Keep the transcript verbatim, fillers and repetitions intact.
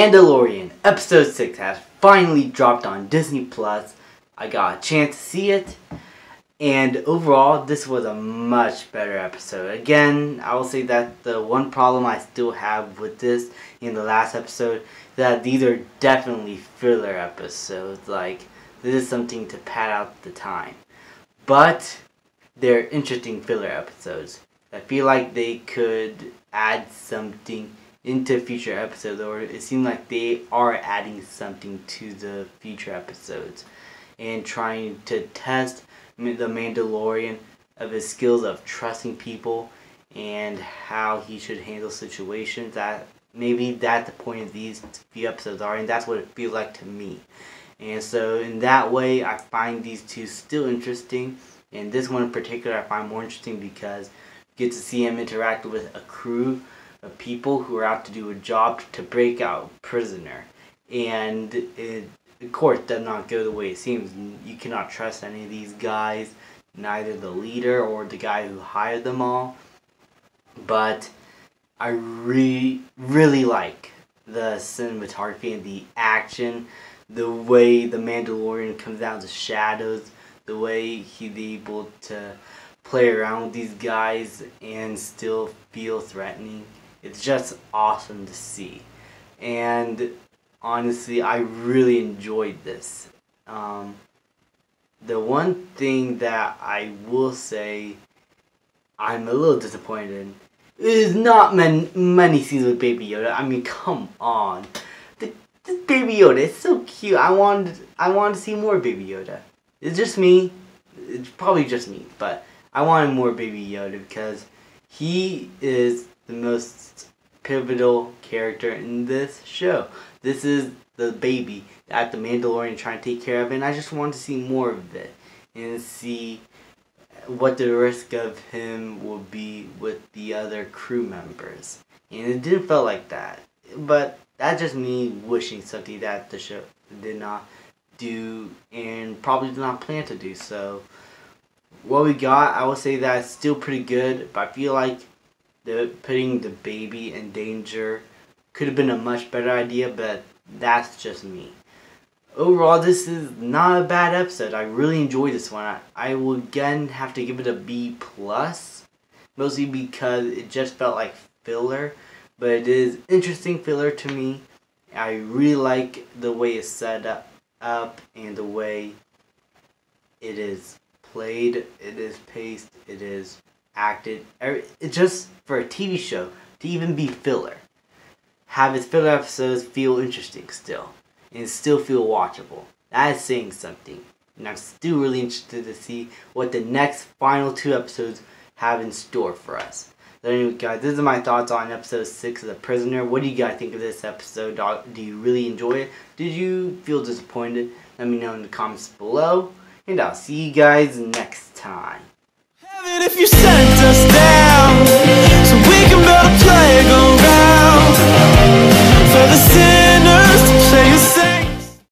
Mandalorian episode six has finally dropped on Disney Plus. I got a chance to see it, and overall this was a much better episode. Again, I will say that the one problem I still have with this in the last episode, that these are definitely filler episodes. Like, this is something to pad out the time. But they're interesting filler episodes. I feel like they could add something into future episodes, or it seems like they are adding something to the future episodes and trying to test the Mandalorian of his skills of trusting people and how he should handle situations. That maybe that's the point of these few episodes are, and that's what it feels like to me. And so in that way, I find these two still interesting, and this one in particular I find more interesting because you get to see him interact with a crew of people who are out to do a job to break out a prisoner, and it of course does not go the way it seems. You cannot trust any of these guys, neither the leader or the guy who hired them all. But I really really like the cinematography and the action, the way the Mandalorian comes out of the shadows, the way he's able to play around with these guys and still feel threatening. It's just awesome to see, and honestly I really enjoyed this. Um, the one thing that I will say I'm a little disappointed in is not many, many scenes with Baby Yoda. I mean, come on, the, the Baby Yoda is so cute. I wanted, I wanted to see more Baby Yoda. It's just me. It's probably just me, but I wanted more Baby Yoda because he is the most pivotal character in this show. This is the baby that the Mandalorian trying to take care of, and I just want to see more of it and see what the risk of him will be with the other crew members. And it didn't feel like that, but that's just me wishing something that the show did not do and probably did not plan to do. So what we got, I would say that it's still pretty good, but I feel like the putting the baby in danger could have been a much better idea, but that's just me. Overall, this is not a bad episode. I really enjoyed this one. I, I will again have to give it a B plus, mostly because it just felt like filler, but it is interesting filler to me. I really like the way it's set up, up and the way it is played, it is paced, it is acted. It's just for a T V show to even be filler, have its filler episodes feel interesting still, and still feel watchable. That is saying something, and I'm still really interested to see what the next final two episodes have in store for us. So anyway guys, this is my thoughts on episode six of The Prisoner. What do you guys think of this episode? Do you really enjoy it? Did you feel disappointed? Let me know in the comments below, and I'll see you guys next time. Heaven, if you sent us down so we can build a playground for the sinners to play a